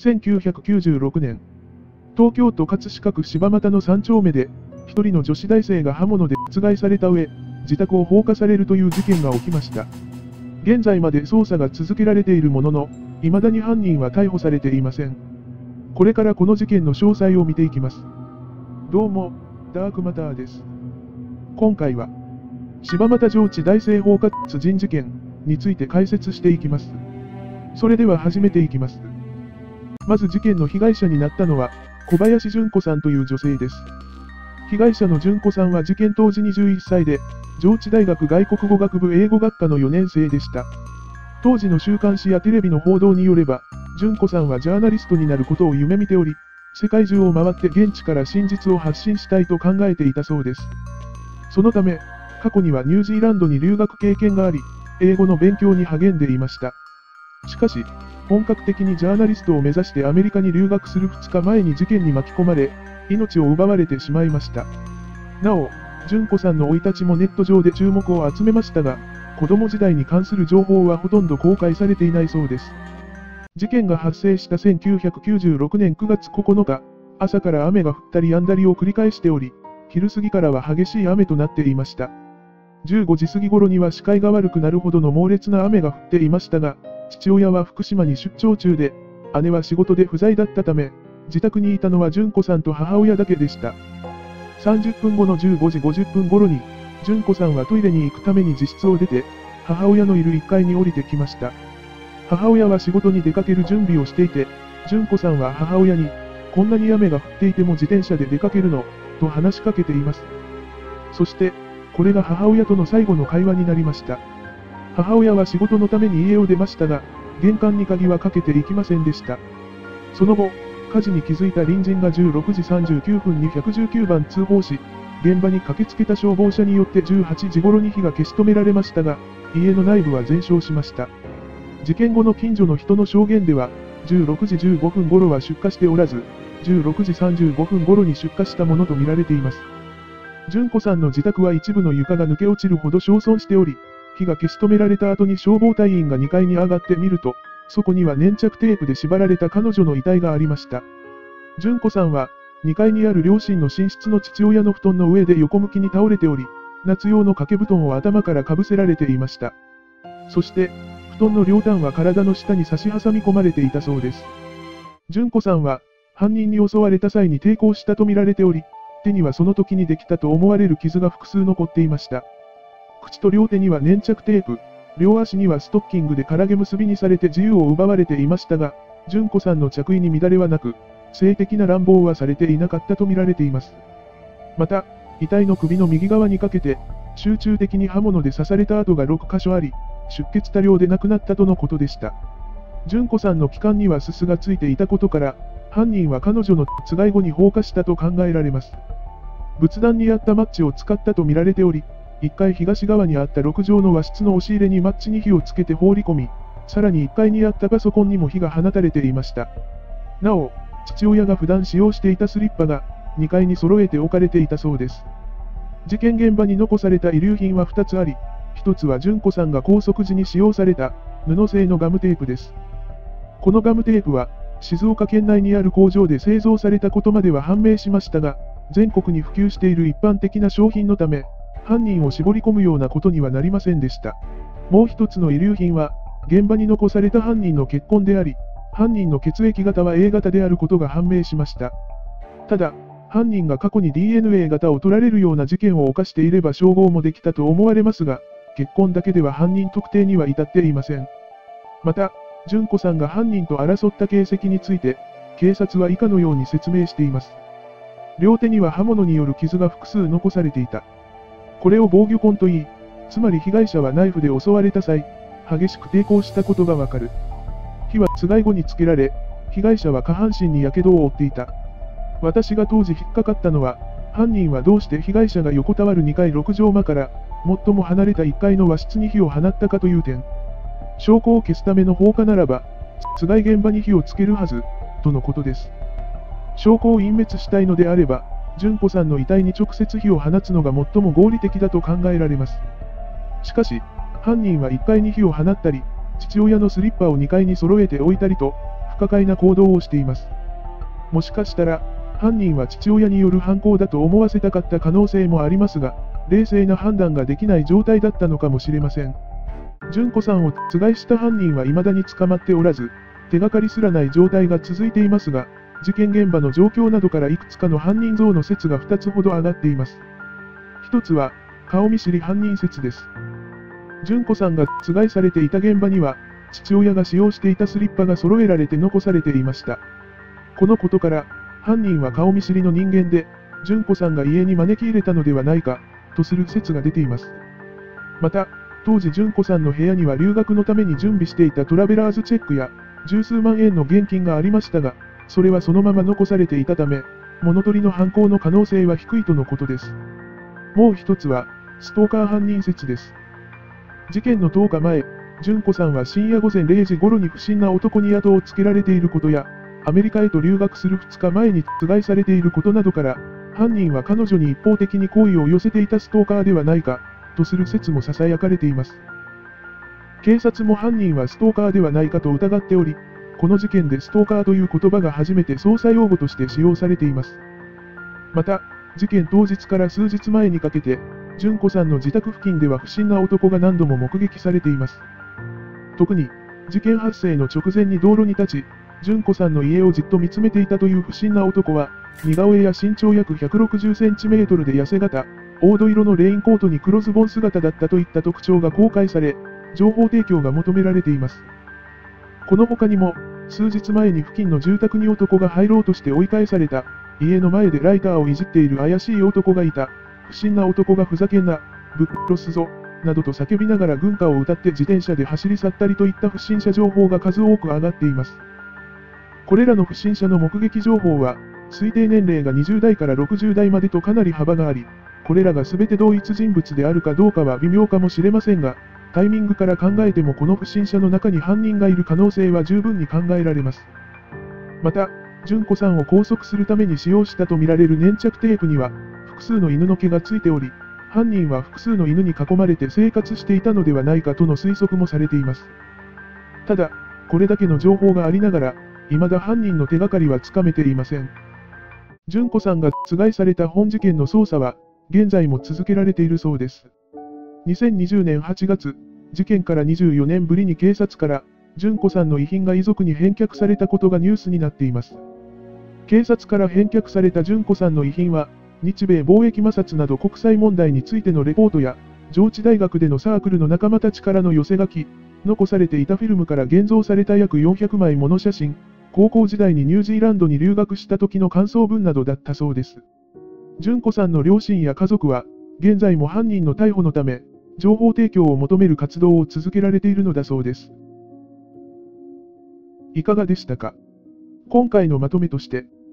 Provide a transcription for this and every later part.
1996年、東京都葛飾区柴又の3丁目で、一人の女子大生が刃物で殺害された上、自宅を放火されるという事件が起きました。現在まで捜査が続けられているものの、未だに犯人は逮捕されていません。これからこの事件の詳細を見ていきます。どうも、ダークマターです。今回は、柴又上智大生放火殺人事件について解説していきます。それでは始めていきます。まず事件の被害者になったのは、小林純子さんという女性です。被害者の純子さんは事件当時21歳で、上智大学外国語学部英語学科の4年生でした。当時の週刊誌やテレビの報道によれば、純子さんはジャーナリストになることを夢見ており、世界中を回って現地から真実を発信したいと考えていたそうです。そのため、過去にはニュージーランドに留学経験があり、英語の勉強に励んでいました。しかし、本格的にジャーナリストを目指してアメリカに留学する2日前に事件に巻き込まれ、命を奪われてしまいました。なお、純子さんの生い立ちもネット上で注目を集めましたが、子供時代に関する情報はほとんど公開されていないそうです。事件が発生した1996年9月9日、朝から雨が降ったり止んだりを繰り返しており、昼過ぎからは激しい雨となっていました。15時過ぎ頃には視界が悪くなるほどの猛烈な雨が降っていましたが、父親は福島に出張中で、姉は仕事で不在だったため、自宅にいたのは純子さんと母親だけでした。30分後の15時50分頃に、純子さんはトイレに行くために自室を出て、母親のいる1階に降りてきました。母親は仕事に出かける準備をしていて、純子さんは母親に、こんなに雨が降っていても自転車で出かけるの、と話しかけています。そして、これが母親との最後の会話になりました。母親は仕事のために家を出ましたが、玄関に鍵はかけていきませんでした。その後、火事に気づいた隣人が16時39分に119番通報し、現場に駆けつけた消防車によって18時頃に火が消し止められましたが、家の内部は全焼しました。事件後の近所の人の証言では、16時15分頃は出火しておらず、16時35分頃に出火したものとみられています。純子さんの自宅は一部の床が抜け落ちるほど焼損しており、火が消し止められた後に消防隊員が2階に上がってみると、そこには粘着テープで縛られた彼女の遺体がありました。純子さんは、2階にある両親の寝室の父親の布団の上で横向きに倒れており、夏用の掛け布団を頭からかぶせられていました。そして、布団の両端は体の下に差し挟み込まれていたそうです。純子さんは、犯人に襲われた際に抵抗したとみられており、手にはその時にできたと思われる傷が複数残っていました。口と両手には粘着テープ、両足にはストッキングで唐毛結びにされて自由を奪われていましたが、純子さんの着衣に乱れはなく、性的な乱暴はされていなかったとみられています。また、遺体の首の右側にかけて、集中的に刃物で刺された跡が6箇所あり、出血多量で亡くなったとのことでした。純子さんの気管にはすすがついていたことから、犯人は彼女の殺害後に放火したと考えられます。仏壇にあったマッチを使ったとみられており、1階東側にあった6畳の和室の押し入れにマッチに火をつけて放り込み、さらに1階にあったパソコンにも火が放たれていました。なお、父親が普段使用していたスリッパが2階に揃えて置かれていたそうです。事件現場に残された遺留品は2つあり、1つは純子さんが拘束時に使用された布製のガムテープです。このガムテープは静岡県内にある工場で製造されたことまでは判明しましたが、全国に普及している一般的な商品のため、犯人を絞り込むようなことにはなりませんでした。もう一つの遺留品は、現場に残された犯人の血痕であり、犯人の血液型は A 型であることが判明しました。ただ、犯人が過去に DNA 型を取られるような事件を犯していれば照合もできたと思われますが、血痕だけでは犯人特定には至っていません。また、純子さんが犯人と争った形跡について、警察は以下のように説明しています。両手には刃物による傷が複数残されていた。これを防御痕といい、つまり被害者はナイフで襲われた際、激しく抵抗したことがわかる。火は殺害後につけられ、被害者は下半身に火傷を負っていた。私が当時引っかかったのは、犯人はどうして被害者が横たわる2階6畳間から、最も離れた1階の和室に火を放ったかという点。証拠を消すための放火ならば、殺害現場に火をつけるはず、とのことです。証拠を隠滅したいのであれば、純子さんの遺体に直接火を放つのが最も合理的だと考えられます。しかし、犯人は1階に火を放ったり、父親のスリッパを2階に揃えておいたりと、 可解な行動をしています。もしかしたら、犯人は父親による犯行だと思わせたかった可能性もありますが、冷静な判断ができない状態だったのかもしれません。純子さんを殺害した犯人は未だに捕まっておらず、手がかりすらない状態が続いていますが、事件現場の状況などからいくつかの犯人像の説が2つほど上がっています。1つは、顔見知り犯人説です。純子さんが殺害されていた現場には、父親が使用していたスリッパが揃えられて残されていました。このことから、犯人は顔見知りの人間で、純子さんが家に招き入れたのではないか、とする説が出ています。また、当時純子さんの部屋には留学のために準備していたトラベラーズチェックや、十数万円の現金がありましたが、それはそのまま残されていたため、物取りの犯行の可能性は低いとのことです。もう一つは、ストーカー犯人説です。事件の10日前、純子さんは深夜午前0時頃に不審な男に後をつけられていることや、アメリカへと留学する2日前に殺害されていることなどから、犯人は彼女に一方的に好意を寄せていたストーカーではないか、とする説も囁かれています。警察も犯人はストーカーではないかと疑っており、この事件でストーカーという言葉が初めて捜査用語として使用されています。また、事件当日から数日前にかけて、純子さんの自宅付近では不審な男が何度も目撃されています。特に、事件発生の直前に道路に立ち、純子さんの家をじっと見つめていたという不審な男は、似顔絵や身長約160センチメートルで痩せ型、黄土色のレインコートに黒ズボン姿だったといった特徴が公開され、情報提供が求められています。この他にも、数日前に付近の住宅に男が入ろうとして追い返された、家の前でライターをいじっている怪しい男がいた、不審な男がふざけんな、ぶっ殺すぞ、などと叫びながら軍歌を歌って自転車で走り去ったりといった不審者情報が数多く上がっています。これらの不審者の目撃情報は、推定年齢が20代から60代までとかなり幅があり、これらが全て同一人物であるかどうかは微妙かもしれませんが、タイミングから考えてもこの不審者の中に犯人がいる可能性は十分に考えられます。また、純子さんを拘束するために使用したとみられる粘着テープには、複数の犬の毛がついており、犯人は複数の犬に囲まれて生活していたのではないかとの推測もされています。ただ、これだけの情報がありながら、未だ犯人の手がかりはつかめていません。純子さんが殺害された本事件の捜査は、現在も続けられているそうです。2020年8月、事件から24年ぶりに警察から、純子さんの遺品が遺族に返却されたことがニュースになっています。警察から返却された純子さんの遺品は、日米貿易摩擦など国際問題についてのレポートや、上智大学でのサークルの仲間たちからの寄せ書き、残されていたフィルムから現像された約400枚もの写真、高校時代にニュージーランドに留学した時の感想文などだったそうです。純子さんの両親や家族は、現在も犯人の逮捕のため、情報提供を求める活動を続けられているのだそうです。いかがでしたか？今回のまとめとして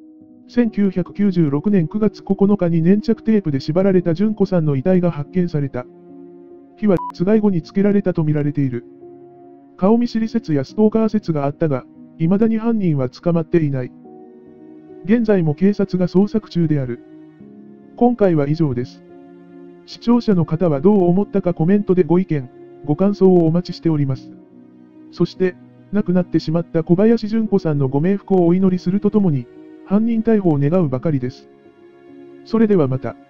、1996年9月9日に粘着テープで縛られた純子さんの遺体が発見された。火は殺害後につけられたとみられている。顔見知り説やストーカー説があったが、未だに犯人は捕まっていない。現在も警察が捜索中である。今回は以上です。視聴者の方はどう思ったかコメントでご意見、ご感想をお待ちしております。そして、亡くなってしまった小林純子さんのご冥福をお祈りするとともに、犯人逮捕を願うばかりです。それではまた。